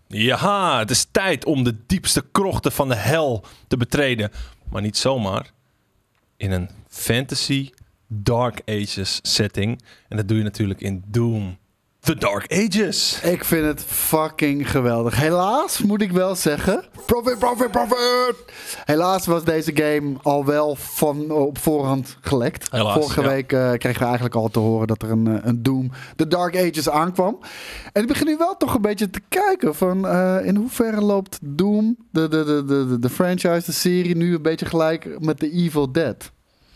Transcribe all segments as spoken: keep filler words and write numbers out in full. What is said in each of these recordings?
Ja, het is tijd om de diepste krochten van de hel te betreden. Maar niet zomaar. In een fantasy Dark Ages setting. En dat doe je natuurlijk in Doom. The Dark Ages. Ik vind het fucking geweldig. Helaas moet ik wel zeggen. Profit, profit, profit. Helaas was deze game al wel van op voorhand gelekt. Helaas, Vorige ja. week uh, kregen we eigenlijk al te horen dat er een, uh, een Doom, The Dark Ages aankwam. En ik begin nu wel toch een beetje te kijken van uh, in hoeverre loopt Doom, de, de, de, de, de franchise, de serie, nu een beetje gelijk met The Evil Dead.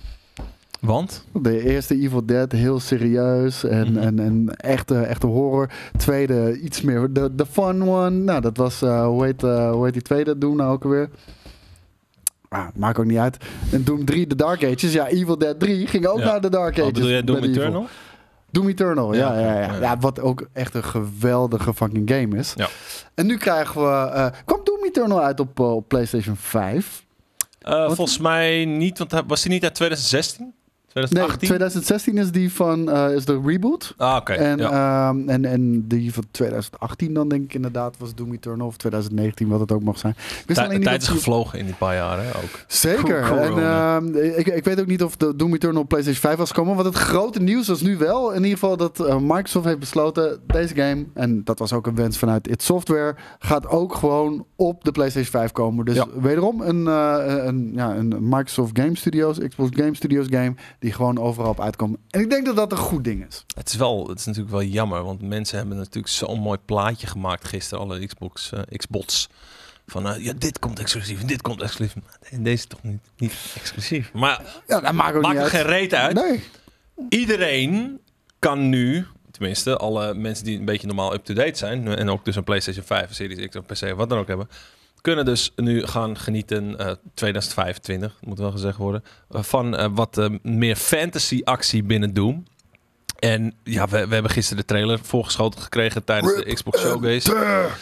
Want? De eerste Evil Dead, heel serieus en, Mm-hmm. en, en echte, echte horror. Tweede, iets meer de, de fun one. Nou, dat was, uh, hoe, heet, uh, hoe heet die tweede Doom nou ook alweer? Ah, maakt ook niet uit. En Doom drie, The Dark Ages. Ja, Evil Dead drie ging ook Ja. naar The Dark Ages. Oh, bedoel jij Doom Medieval. Eternal? Doom Eternal, ja, Ja, ja, ja, ja, ja. ja. Wat ook echt een geweldige fucking game is. Ja. En nu krijgen we... Uh, kwam Doom Eternal uit op, uh, op PlayStation vijf? Uh, volgens mij niet, want hij- was hij niet uit twintig zestien? Nee, twintig achttien? twintig zestien is die van uh, is de reboot. Ah, oké. En, ja. um, en, en die van twintig achttien dan denk ik inderdaad was Doom Eternal. Of twintig negentien, wat het ook mag zijn. Ik wist Tij- alleen de niet tijd is of- gevlogen in die paar jaar, hè, ook. Zeker. Corona. En, uh, ik, ik weet ook niet of de Doom Eternal op PlayStation vijf was komen. Want het grote nieuws was nu wel. In ieder geval dat uh, Microsoft heeft besloten. Deze game, en dat was ook een wens vanuit id Software. Gaat ook gewoon op de PlayStation vijf komen. Dus Ja. wederom een, uh, een, ja, een Microsoft Game Studios, Xbox Game Studios game. Die gewoon overal op uitkomt. En ik denk dat dat een goed ding is. Het is, wel, het is natuurlijk wel jammer, want mensen hebben natuurlijk zo'n mooi plaatje gemaakt gisteren, alle Xbox, uh, Xbox. Van, uh, ja, dit komt exclusief, dit komt exclusief. Nee, deze is toch niet, niet exclusief. Maar Ja, dat maakt ook maakt niet er uit. geen reet uit. Nee. Iedereen kan nu, tenminste alle mensen die een beetje normaal up-to-date zijn, en ook dus een PlayStation vijf, Series X of P C, wat dan ook hebben, kunnen dus nu gaan genieten, uh, twintig vijfentwintig, moet wel gezegd worden, uh, van uh, wat uh, meer fantasy-actie binnen Doom. En ja, we, we hebben gisteren de trailer voorgeschoten gekregen tijdens de Xbox Showcase.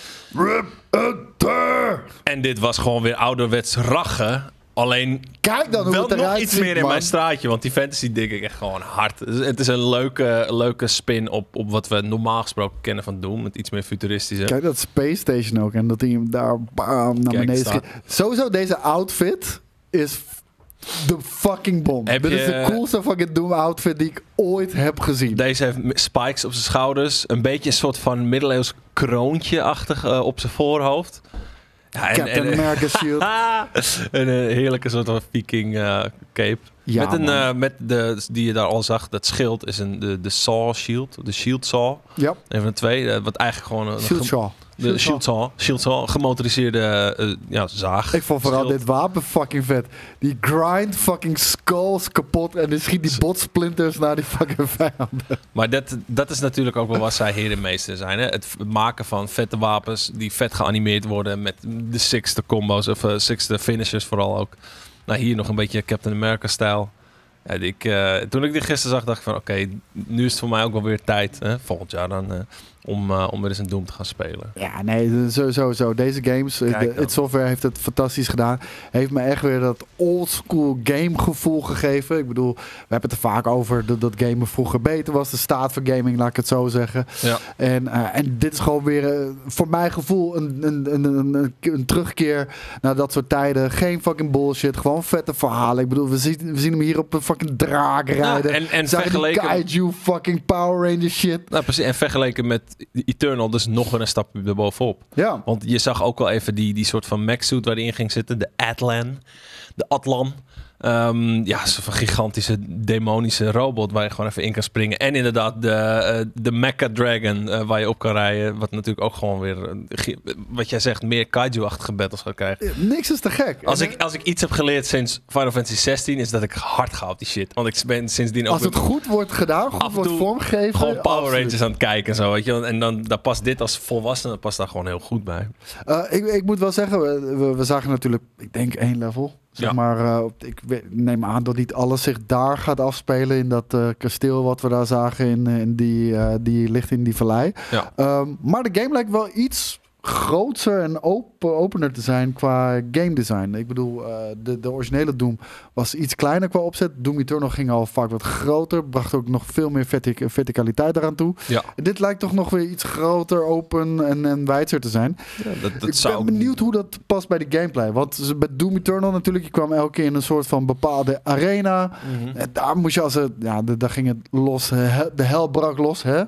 En dit was gewoon weer ouderwets rachen. Alleen Kijk dan hoe wel het nog eruit iets ziet, meer in man. mijn straatje. Want die fantasy dik ik echt gewoon hard. Dus het is een leuke, leuke spin op, op wat we normaal gesproken kennen van Doom. Met iets meer futuristische. Kijk dat Space Station ook. En dat hij hem daar bam, naar Kijk, beneden staat- schiet. Sowieso deze outfit is de fucking bom. Heb Dit is je- de coolste fucking Doom outfit die ik ooit heb gezien. Deze heeft m- spikes op zijn schouders. Een beetje een soort van middeleeuws kroontje-achtig uh, op zijn voorhoofd. Ja, Captain America shield. een uh, heerlijke soort van viking uh, cape. Ja, met een, man. uh, met de, die je daar al zag, dat schild is een, de, de saw shield. De shield saw. Ja, Een van de twee. uh, wat eigenlijk gewoon een... shield gem- shaw. De shield saw. Shield saw. Gemotoriseerde uh, ja, zaag. Ik vond vooral Schild. dit wapen fucking vet. Die grind fucking skulls kapot. En dan schiet die botsplinters naar die fucking vijanden. Maar dat, dat is natuurlijk ook wel wat zij herenmeester zijn. Hè? Het f- maken van vette wapens die vet geanimeerd worden met de sixte combo's of uh, sixte finishers vooral ook. Nou, hier nog een beetje Captain America-stijl. Ja, ik, uh, toen ik dit gisteren zag, dacht ik van oké, okay, nu is het voor mij ook wel weer tijd, hè, volgend jaar dan, uh, om, uh, om weer eens een Doom te gaan spelen. Ja, nee, sowieso. Zo. Deze games, Kijk de, dan. id Software heeft het fantastisch gedaan. Heeft me echt weer dat oldschool game gevoel gegeven. Ik bedoel, we hebben het er vaak over dat, dat gamen vroeger beter was. De staat van gaming, laat ik het zo zeggen. Ja. En, uh, en dit is gewoon weer, uh, voor mijn gevoel, een, een, een, een, een, een terugkeer naar dat soort tijden. Geen fucking bullshit, gewoon vette verhalen. Ik bedoel, we zien, we zien hem hier op een fucking draak rijden. en- en Zagen die vergeleken- kaiju fucking Power Ranger shit. Nou, precies. En vergeleken met Eternal dus nog weer een stapje erbovenop. Ja. Want je zag ook wel even die, die soort van mech-suit waar die in ging zitten. De Atlan. De Atlan. Um, ja, zo'n gigantische demonische robot waar je gewoon even in kan springen. En inderdaad de, uh, de Mecha Dragon uh, waar je op kan rijden. Wat natuurlijk ook gewoon weer, uh, gi- wat jij zegt, meer kaiju-achtige battles gaat krijgen. Niks is te gek. Als En, ik, als ik iets heb geleerd sinds Final Fantasy zestien is dat ik hard ga op die shit. Want ik ben sindsdien ook Als het weer goed wordt gedaan, goed af en wordt toe vormgegeven. gewoon Power absoluut. Rangers aan het kijken en zo. Weet je? En dan daar past dit als volwassene past daar gewoon heel goed bij. Uh, ik, ik moet wel zeggen, we, we, we zagen natuurlijk, ik denk één level. Zeg Ja. maar, uh, ik we- neem aan dat niet alles zich daar gaat afspelen in dat uh, kasteel wat we daar zagen in, in die, uh, die ligt in die vallei. Ja. Um, maar de game lijkt wel iets groter en open, opener te zijn qua game design. Ik bedoel, uh, de, de originele Doom was iets kleiner qua opzet. Doom Eternal ging al vaak wat groter. Bracht ook nog veel meer vertic- verticaliteit eraan toe. Ja. En dit lijkt toch nog weer iets groter, open en, en wijdser te zijn. Ja, dat, dat ik zou... ben benieuwd hoe dat past bij de gameplay. Want bij Doom Eternal natuurlijk, je kwam elke keer in een soort van bepaalde arena. Mm-hmm. En daar moest je als een... Ja, daar ging het los. De hel brak los, hè?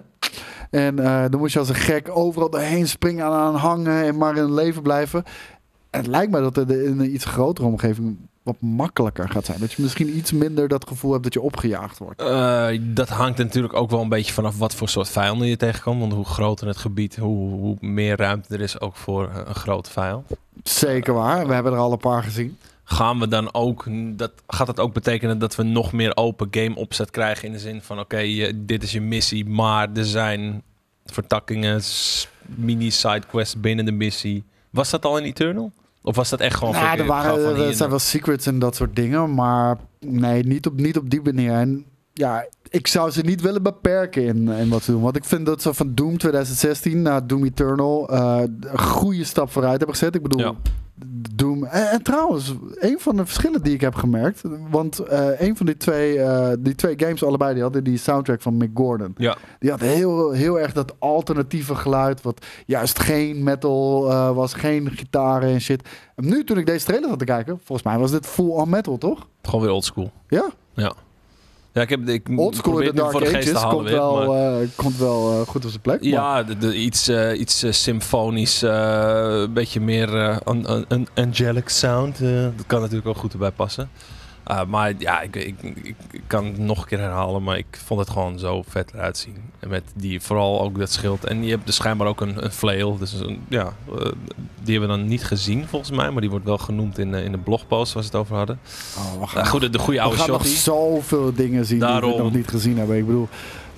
En uh, dan moest je als een gek overal doorheen springen en aan hangen en maar in het leven blijven. En het lijkt me dat het in een iets grotere omgeving wat makkelijker gaat zijn. Dat je misschien iets minder dat gevoel hebt dat je opgejaagd wordt. Uh, dat hangt er natuurlijk ook wel een beetje vanaf wat voor soort vijanden je tegenkomt. Want hoe groter het gebied, hoe, hoe meer ruimte er is ook voor een grote vijand. Zeker waar. We hebben er al een paar gezien. Gaan we dan ook, dat, gaat dat ook betekenen dat we nog meer open game opzet krijgen in de zin van oké, okay, dit is je missie, maar er zijn vertakkingen, mini sidequests binnen de missie. Was dat al in Eternal? Of was dat echt gewoon... Nou, voor, er, waren, van er zijn wel secrets en dat soort dingen, maar nee, niet op, niet op die manier. En ja, ik zou ze niet willen beperken in, in wat ze doen. Want ik vind dat ze van Doom twintig zestien naar Doom Eternal uh, een goede stap vooruit hebben gezet. Ik bedoel... Ja. Doom. En, en trouwens, een van de verschillen die ik heb gemerkt, want uh, een van die twee, uh, die twee games allebei, die hadden die soundtrack van Mick Gordon. Ja. Die had heel, heel erg dat alternatieve geluid, wat juist geen metal uh, was, geen gitaren en shit. En nu, toen ik deze trailer zat te kijken, volgens mij was dit full on metal, toch? Gewoon weer oldschool. Ja? Ja. Ja, ik heb ik Oldschool in de Dark Ages halen komt, weer, wel, maar... uh, komt wel uh, goed op zijn plek. Ja, de, de, iets, uh, iets uh, symfonisch, uh, een beetje meer uh, een, een angelic sound. Uh, dat kan natuurlijk ook goed erbij passen. Uh, maar ja, ik, ik, ik, ik kan het nog een keer herhalen, maar ik vond het gewoon zo vet eruit zien. En met die, vooral ook dat schild. En je hebt dus schijnbaar ook een, een flail. Dus een, ja, uh, die hebben we dan niet gezien volgens mij, maar die wordt wel genoemd in, uh, in de blogpost waar ze het over hadden. Oh, we gaan, uh, goed, de, de goede oude we gaan shotty. nog zoveel dingen zien Daarom. die we nog niet gezien hebben. Ik bedoel,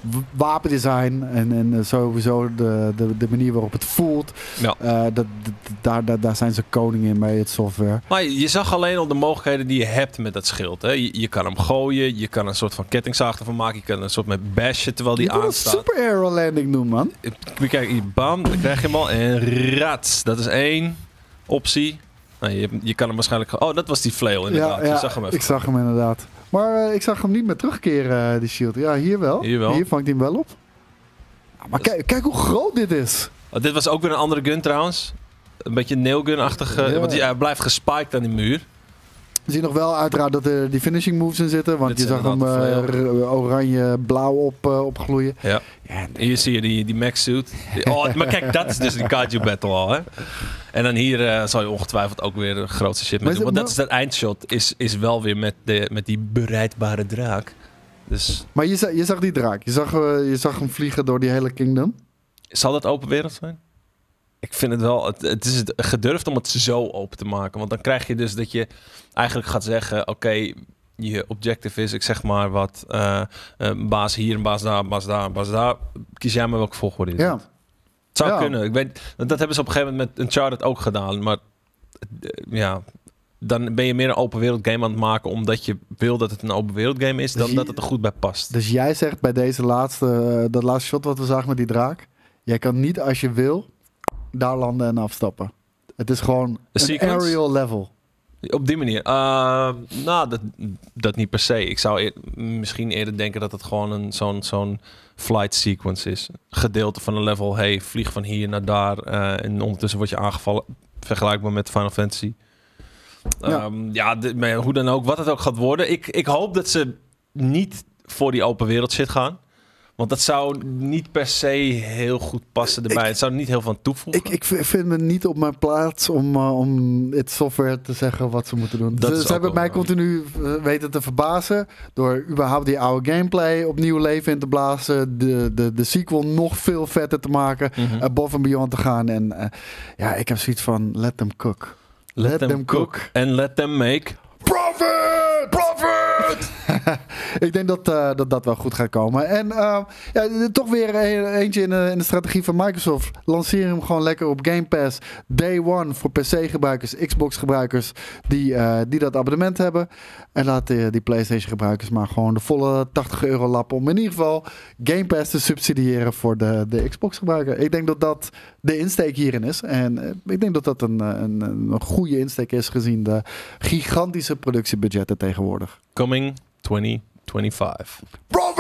wapendesign en, en sowieso de, de, de manier waarop het voelt. Ja. Uh, dat, dat, daar, daar, daar zijn ze koning in bij het software. Maar je zag alleen al de mogelijkheden die je hebt met dat schild. Hè? Je, je kan hem gooien, je kan een soort van kettingzaag ervan maken, je kan een soort met bashen terwijl die je kan aanstaat. een super aero landing doen, man. Kijk, hier, bam, dan krijg je hem al. En rats, dat is één optie. Nou, je, je kan hem waarschijnlijk... Oh, dat was die flail inderdaad. Ja, ja, je zag hem even. ik zag hem inderdaad. Maar uh, ik zag hem niet meer terugkeren, uh, die shield. Ja, hier wel. Hier wel. Hier vangt hij hem wel op. Ja, maar kijk, kijk hoe groot dit is. Oh, dit was ook weer een andere gun trouwens. Een beetje nailgun-achtig. Uh, Ja. Want hij blijft gespiked aan die muur. Je ziet nog wel uiteraard dat er die finishing moves in zitten. Want Dit je is zag hem inderdaad uh, een r- oranje-blauw op, uh, opgloeien. Ja. Ja, en- En hier zie je die, die max suit. Oh, maar kijk, dat is dus die Kaiju battle al, hè. En dan hier uh, zal je ongetwijfeld ook weer de grootste shit Maar met is doen. het Want dat is dat eindshot. Is, is wel weer met, de, met die bereidbare draak. Dus Maar je, za- je zag die draak. Je zag, uh, je zag hem vliegen door die hele kingdom. zal dat open wereld zijn? Ik vind het wel... Het, het is het gedurfd om het zo open te maken. Want dan krijg je dus dat je eigenlijk gaat zeggen... Oké, okay, je objective is, ik zeg maar wat... Uh, een baas hier, een baas daar, een baas daar, een baas daar. Kies jij maar welke volgorde je Ja. doet. Het zou Ja. kunnen. Ik weet, dat hebben ze op een gegeven moment met Uncharted ook gedaan. Maar uh, ja... Dan ben je meer een open wereld game aan het maken... omdat je wil dat het een open wereld game is... dan Dus je- dat het er goed bij past. Dus jij zegt bij deze laatste, uh, dat laatste shot wat we zagen met die draak... Jij kan niet als je wil daar landen en afstappen. Het is gewoon een sequence? aerial level. Op die manier. Uh, nou, dat, dat niet per se. Ik zou eer- misschien eerder denken dat het gewoon een, zo'n, zo'n flight sequence is. Gedeelte van een level. Hey, vlieg van hier naar daar. Uh, en ondertussen word je aangevallen. Vergelijkbaar met Final Fantasy. Ja. Um, ja, de, maar hoe dan ook. Wat het ook gaat worden. Ik, ik hoop dat ze niet voor die open wereld shit gaan. Want dat zou niet per se heel goed passen erbij. Ik- het zou er niet heel van toevoegen. Ik, ik v- vind me niet op mijn plaats om, uh, om het software te zeggen wat ze moeten doen. Dat ze is ze ook hebben wel mij waar. continu uh, weten te verbazen door überhaupt die oude gameplay opnieuw leven in te blazen. De, de, de sequel nog veel vetter te maken. Mhm. Above and beyond te gaan. En uh, ja, ik heb zoiets van let them cook. Let, them, cook. And let them make... Profit! Profit! ik denk dat, uh, dat dat wel goed gaat komen. En uh, ja, toch weer een, eentje in de, in de strategie van Microsoft. Lanceer hem gewoon lekker op Game Pass. Day one voor P C-gebruikers, Xbox-gebruikers die, uh, die dat abonnement hebben. En laat die, die PlayStation-gebruikers maar gewoon de volle tachtig euro lappen om in ieder geval Game Pass te subsidiëren voor de, de Xbox-gebruiker. Ik denk dat dat de insteek hierin is. En uh, ik denk dat dat een, een, een goede insteek is gezien de gigantische productiebudgetten tegenwoordig. Coming twintig twenty-five. Bro!